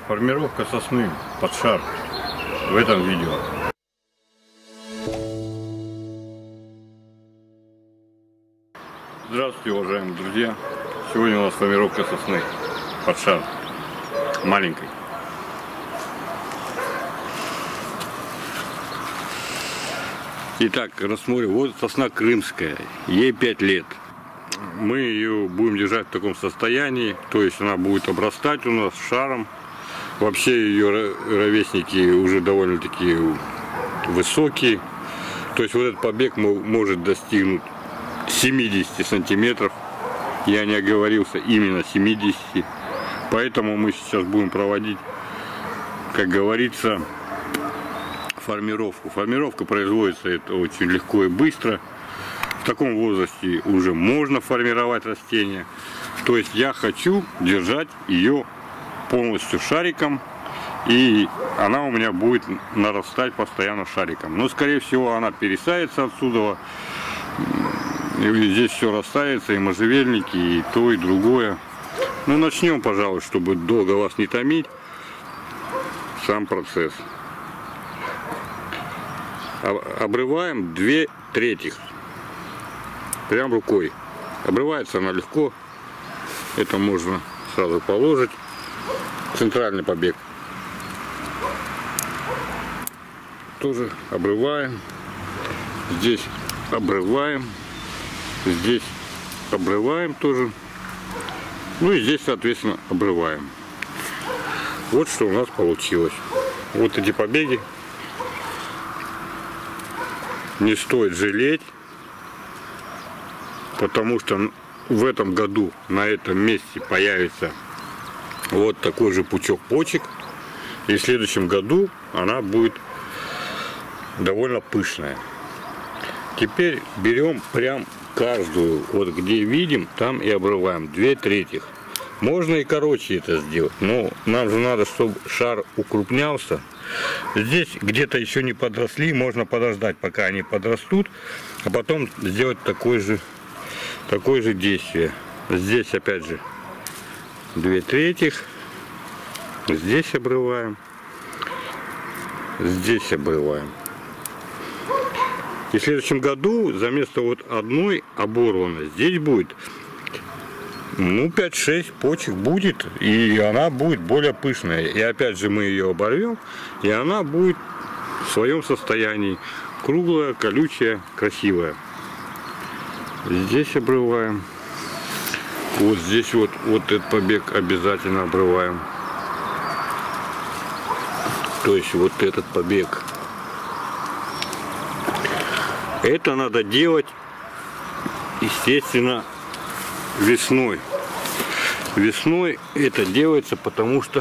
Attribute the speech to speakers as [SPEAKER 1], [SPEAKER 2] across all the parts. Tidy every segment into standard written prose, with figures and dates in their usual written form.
[SPEAKER 1] Формировка сосны под шар в этом видео. Здравствуйте, уважаемые друзья! Сегодня у нас формировка сосны под шар маленькой. Итак, рассмотрим. Вот сосна крымская, ей 5 лет. Мы ее будем держать в таком состоянии, то есть она будет обрастать у нас шаром. Вообще ее ровесники уже довольно-таки высокие. То есть вот этот побег может достигнуть 70 сантиметров. Я не оговорился, именно 70. Поэтому мы сейчас будем проводить, как говорится, формировку. Формировка производится это очень легко и быстро. В таком возрасте уже можно формировать растения. То есть я хочу держать ее полностью шариком, и она у меня будет нарастать постоянно шариком. Но скорее всего она пересадится отсюда, и здесь все растается, и можжевельники, и то, и другое. Ну, начнем, пожалуй, чтобы долго вас не томить, сам процесс. Обрываем 2/3, прям рукой. Обрывается она легко, это можно сразу положить. Центральный побег тоже обрываем, здесь обрываем, здесь обрываем тоже, ну и здесь соответственно обрываем. Вот что у нас получилось. Вот эти побеги не стоит жалеть, потому что в этом году на этом месте появится вот такой же пучок почек, и в следующем году она будет довольно пышная. Теперь берем прям каждую, вот где видим, там и обрываем 2/3. Можно и короче это сделать, но нам же надо, чтобы шар укрупнялся. Здесь где-то еще не подросли, можно подождать, пока они подрастут, а потом сделать такое же действие. Здесь опять же 2/3, здесь обрываем, здесь обрываем. И в следующем году за место вот одной оборванной здесь будет, ну, 5-6 почек будет, и она будет более пышная. И опять же мы ее оборвем, и она будет в своем состоянии круглая, колючая, красивая. Здесь обрываем. Вот здесь вот этот побег обязательно обрываем. То есть вот этот побег. Это надо делать, естественно, весной. Весной это делается, потому что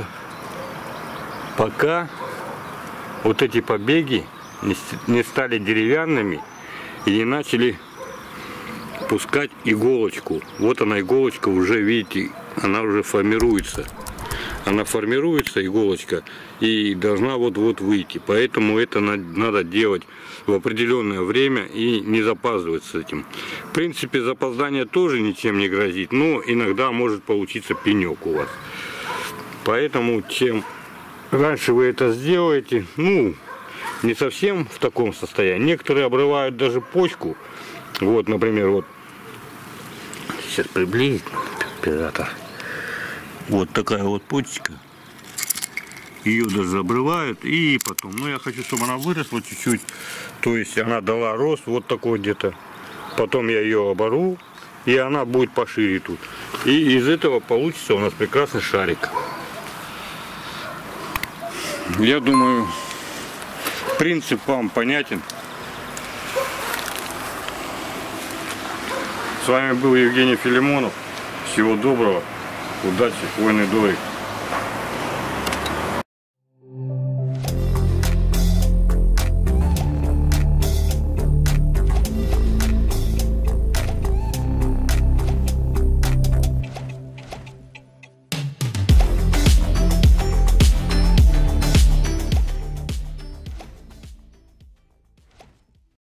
[SPEAKER 1] пока вот эти побеги не стали деревянными и не начали пускать иголочку. Вот она, иголочка, уже видите, она уже формируется. Она формируется, иголочка, и должна вот-вот выйти. Поэтому это надо делать в определенное время и не запаздывать с этим. В принципе, запоздание тоже ничем не грозит, но иногда может получиться пенек у вас. Поэтому чем раньше вы это сделаете, ну, не совсем в таком состоянии. Некоторые обрывают даже почку. Вот, например, вот сейчас приблизить оператор. Вот такая вот почечка. Ее даже обрывают, и потом, ну, я хочу, чтобы она выросла чуть-чуть, то есть она дала рост вот такой где-то. Потом я ее оборву, и она будет пошире тут. И из этого получится у нас прекрасный шарик. Я думаю, принцип вам понятен. С вами был Евгений Филимонов. Всего доброго. Удачи, хвойный дворик.